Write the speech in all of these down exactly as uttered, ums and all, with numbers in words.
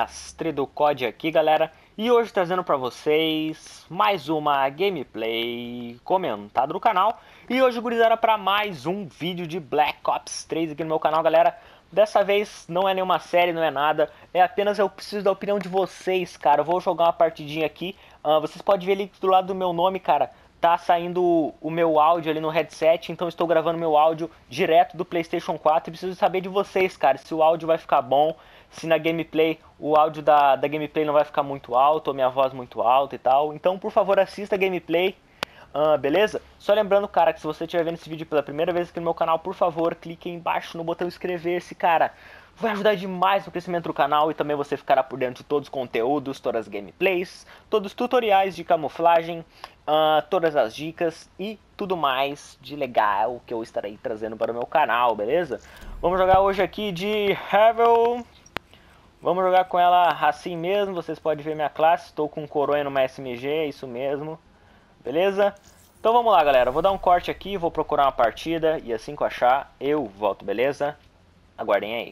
Mestre do C O D aqui, galera, e hoje trazendo pra vocês mais uma gameplay comentada no canal. E hoje, gurizada, para mais um vídeo de Black Ops três aqui no meu canal, galera. Dessa vez não é nenhuma série, não é nada, é apenas eu preciso da opinião de vocês, cara. Eu vou jogar uma partidinha aqui, uh, vocês podem ver ali do lado do meu nome, cara, tá saindo o meu áudio ali no headset, então estou gravando meu áudio direto do PlayStation quatro e preciso saber de vocês, cara, se o áudio vai ficar bom, se na gameplay o áudio da, da gameplay não vai ficar muito alto, ou minha voz muito alta e tal. Então, por favor, assista a gameplay, uh, beleza? Só lembrando, cara, que se você estiver vendo esse vídeo pela primeira vez aqui no meu canal, por favor, clique aí embaixo no botão inscrever-se, cara. Vai ajudar demais no crescimento do canal e também você ficará por dentro de todos os conteúdos, todas as gameplays, todos os tutoriais de camuflagem, uh, todas as dicas e tudo mais de legal que eu estarei trazendo para o meu canal, beleza? Vamos jogar hoje aqui de Havel. Vamos jogar com ela assim mesmo, vocês podem ver minha classe, estou com coroa numa S M G, isso mesmo, beleza? Então vamos lá, galera, vou dar um corte aqui, vou procurar uma partida e assim que eu achar, eu volto, beleza? Aguardem aí.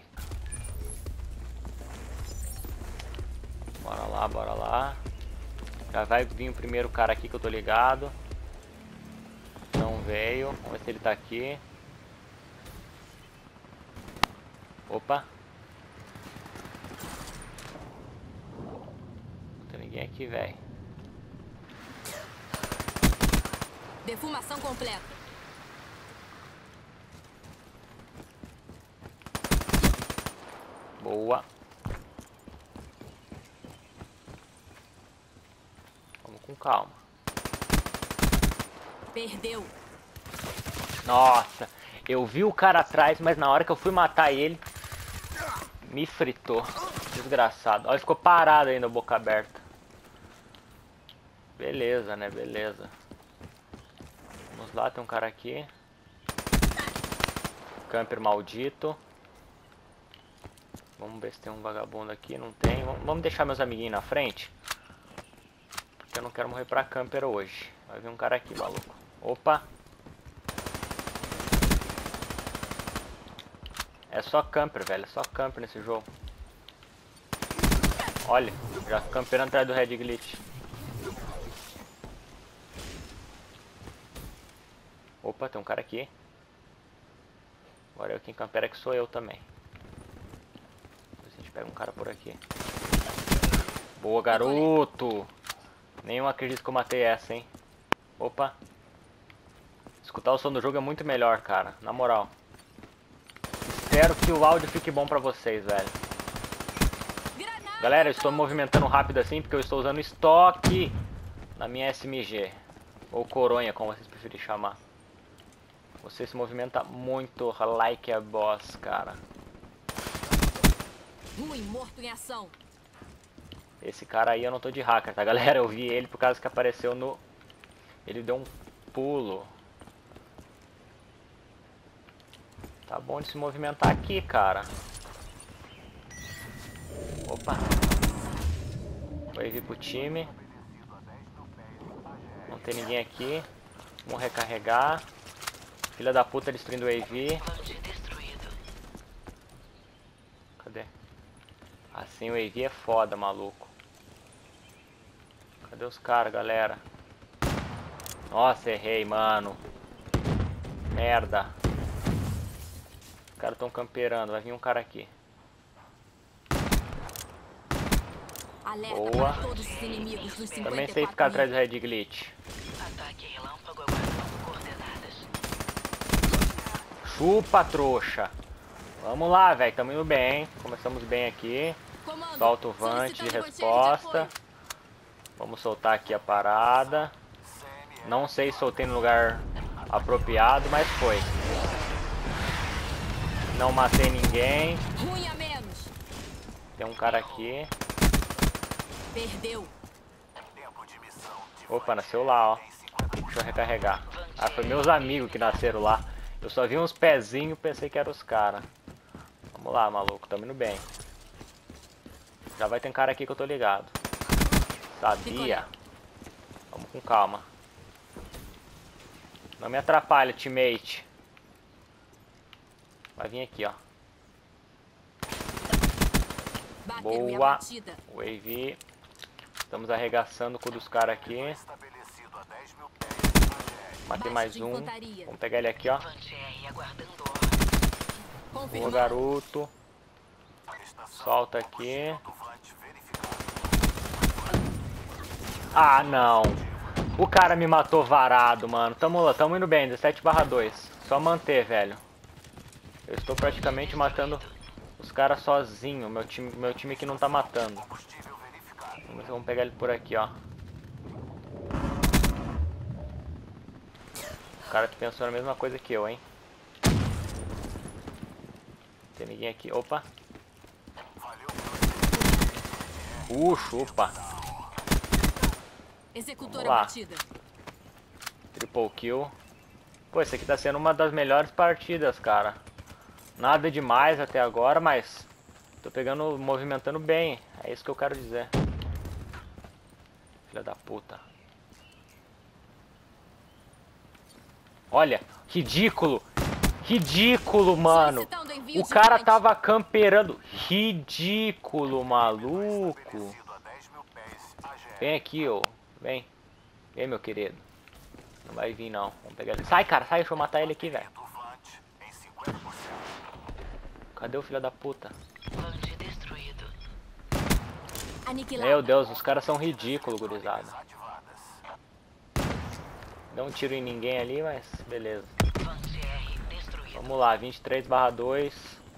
Bora lá, bora lá. Já vai vir o primeiro cara aqui que eu tô ligado. Não veio, vamos ver se ele tá aqui. Opa. Não tem ninguém aqui, velho. Defumação completa. Boa. Vamos com calma. Perdeu. Nossa, eu vi o cara atrás, mas na hora que eu fui matar ele, me fritou. Desgraçado. Olha, ele ficou parado ainda, boca aberta. Beleza, né? Beleza. Vamos lá, tem um cara aqui. Camper maldito. Vamos ver se tem um vagabundo aqui. Não tem. Vamos deixar meus amiguinhos na frente. Porque eu não quero morrer pra camper hoje. Vai vir um cara aqui, maluco. Opa. É só camper, velho. É só camper nesse jogo. Olha, já camperando atrás do Red Glitch. Opa, tem um cara aqui. Agora eu quem campera que sou eu também. Vamos ver se a gente pega um cara por aqui. Boa, garoto! Nenhum acredito que eu matei essa, hein? Opa! Escutar o som do jogo é muito melhor, cara. Na moral. Espero que o áudio fique bom pra vocês, velho. Galera, eu estou me movimentando rápido assim porque eu estou usando estoque na minha S M G. Ou coronha, como vocês preferirem chamar. Você se movimenta muito like a boss, cara. Ruim, morto em ação. Esse cara aí eu não tô de hacker, tá, galera? Eu vi ele por causa que apareceu no... Ele deu um pulo. Tá bom de se movimentar aqui, cara. Opa. Vou vir pro time. Não tem ninguém aqui. Vamos recarregar. Filha da puta destruindo o A V. Cadê? Assim o A V é foda, maluco. Cadê os caras, galera? Nossa, errei, mano. Merda. Os caras estão camperando. Vai vir um cara aqui. Boa. Também sei ficar atrás do Red Glitch. Chupa, trouxa. Vamos lá, velho. Tamo indo bem, hein? Começamos bem aqui. Solta o vante de resposta. Vamos soltar aqui a parada. Não sei se soltei no lugar apropriado, mas foi. Não matei ninguém. Tem um cara aqui. Perdeu. Opa, nasceu lá, ó. Deixa eu recarregar. Ah, foi meus amigos que nasceram lá. Eu só vi uns pezinhos, pensei que eram os caras. Vamos lá, maluco, tamo indo bem. Já vai ter um cara aqui que eu tô ligado. Sabia? Vamos com calma. Não me atrapalha, teammate. Vai vir aqui, ó. Boa. O A V. Estamos arregaçando com o dos caras aqui. Matei mais um. Vamos pegar ele aqui, ó. Boa, garoto. Solta aqui. Ah, não. O cara me matou varado, mano. Tamo lá, tamo indo bem. dezessete barra dois. Só manter, velho. Eu estou praticamente matando os caras sozinho. Meu time, meu time aqui não tá matando. Vamos, vamos pegar ele por aqui, ó. O cara pensou na mesma coisa que eu, hein. Tem ninguém aqui. Opa. Uh, chupa. Vamos lá. Triple kill. Pô, esse aqui tá sendo uma das melhores partidas, cara. Nada demais até agora, mas tô pegando, movimentando bem. É isso que eu quero dizer. Filha da puta. Olha, ridículo. Ridículo, mano. O cara tava camperando. Ridículo, maluco. Vem aqui, ô. Vem. Vem, meu querido. Não vai vir, não. Vamos pegar ele. Sai, cara. Sai. Deixa eu matar ele aqui, velho. Cadê o filho da puta? Meu Deus, os caras são ridículos, gurizada. Deu um tiro em ninguém ali, mas beleza. Vamos lá, vinte e três barra dois.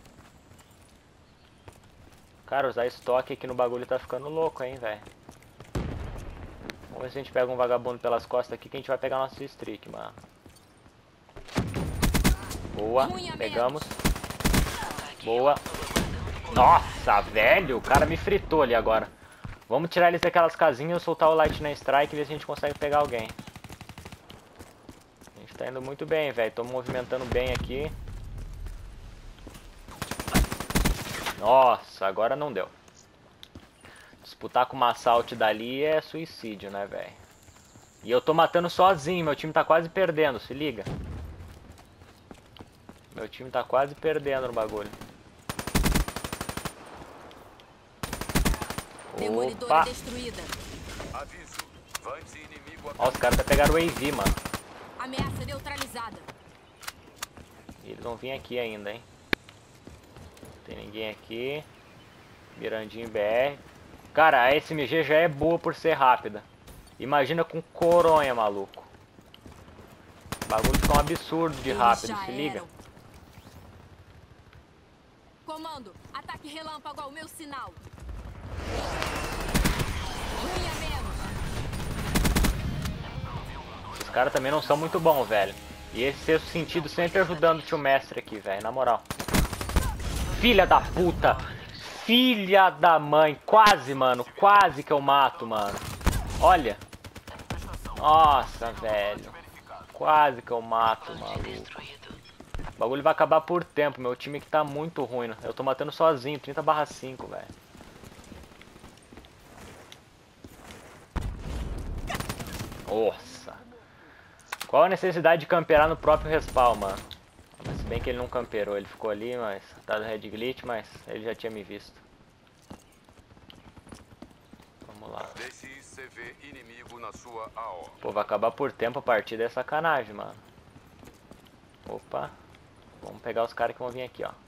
Cara, usar estoque aqui no bagulho tá ficando louco, hein, velho. Vamos ver se a gente pega um vagabundo pelas costas aqui, que a gente vai pegar nosso streak, mano. Boa, pegamos. Boa. Nossa, velho, o cara me fritou ali agora. Vamos tirar eles daquelas casinhas, soltar o Lightning Strike e ver se a gente consegue pegar alguém. A gente tá indo muito bem, velho. Tô movimentando bem aqui. Nossa, agora não deu. Disputar com uma assault dali é suicídio, né, velho? E eu tô matando sozinho, meu time tá quase perdendo, se liga. Meu time tá quase perdendo no bagulho. Opa! Ó, os caras até pegaram o A V, mano. Ameaça neutralizada. E eles vão vir aqui ainda, hein? Tem ninguém aqui. Mirandinho B R. Cara, a S M G já é boa por ser rápida. Imagina com coronha, maluco. O bagulho fica um absurdo de rápido, se liga. Comando, ataque relâmpago ao meu sinal. Os caras também não são muito bons, velho. E esse sexto sentido sempre ajudando o tio mestre aqui, velho, na moral. Filha da puta! Filha da mãe! Quase, mano. Quase que eu mato, mano. Olha. Nossa, velho. Quase que eu mato, maluco. O bagulho vai acabar por tempo. Meu time aqui tá muito ruim, né? Eu tô matando sozinho. trinta barra cinco, velho. Nossa. Qual a necessidade de camperar no próprio respawn, mano? Mas se bem que ele não camperou, ele ficou ali, mas tá do red glitch, mas ele já tinha me visto. Vamos lá. Pô, vai acabar por tempo a partida, é sacanagem, mano. Opa. Vamos pegar os caras que vão vir aqui, ó.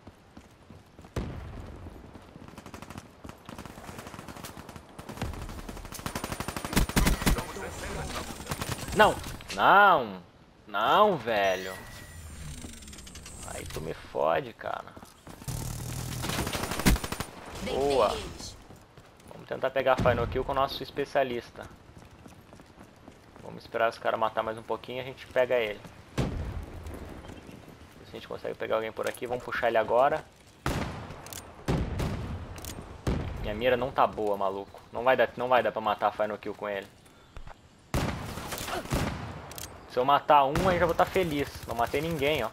Não! Não! Não, velho! Aí tu me fode, cara. Boa! Vamos tentar pegar a final kill com o nosso especialista. Vamos esperar os caras matar mais um pouquinho e a gente pega ele. Se a gente consegue pegar alguém por aqui, vamos puxar ele agora. Minha mira não tá boa, maluco. Não vai dar, não vai dar pra matar a final kill com ele. Se eu matar um, aí já vou estar feliz. Não matei ninguém, ó.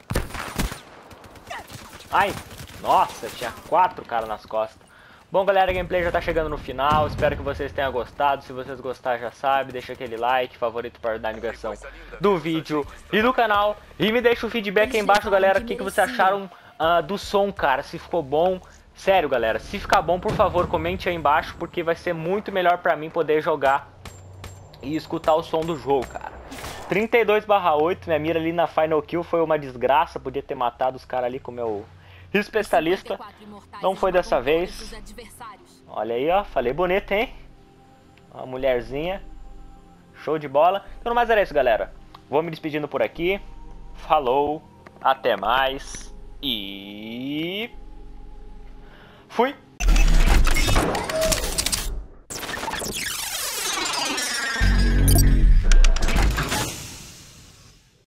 Ai! Nossa, tinha quatro caras nas costas. Bom, galera, a gameplay já tá chegando no final. Espero que vocês tenham gostado. Se vocês gostaram, já sabe, deixa aquele like, favorito para dar a divulgação do vídeo e do canal. E me deixa o feedback aí embaixo, galera. O que, que vocês acharam uh, do som, cara? Se ficou bom, Sério, galera, se ficar bom, por favor, comente aí embaixo, porque vai ser muito melhor pra mim poder jogar e escutar o som do jogo, cara. trinta e dois barra oito, minha mira ali na Final Kill foi uma desgraça, podia ter matado os caras ali com o meu especialista. Não foi dessa vez. Olha aí, ó, falei bonito, hein? Uma mulherzinha. Show de bola. Então, no mais era isso, galera. Vou me despedindo por aqui. Falou, até mais e... fui!